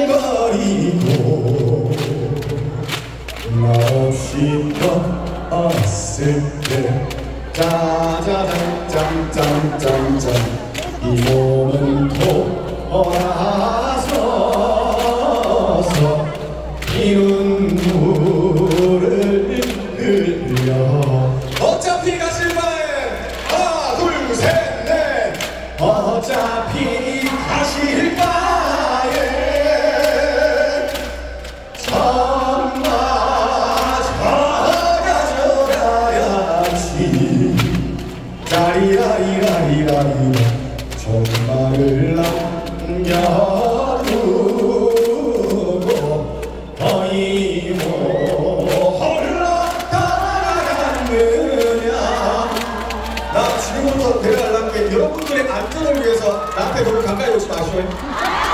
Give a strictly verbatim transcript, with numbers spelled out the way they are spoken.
버리고 나 없이 떠났을 때 짜자잔 짠짠짠짠 이 몸은 돌아서서 이 눈물을 흘려 어차피 가실 바에 하나 둘 셋 넷 어차피 가실 바에 천마 가져가야지 짜리라리라리라리 정말을 남겨두고 거의 뭐 홀로 따라가느냐. 나 지금부터 데려가려는 게 여러분들의 안전을 위해서 나한테 너무 가까이 오지 마시오.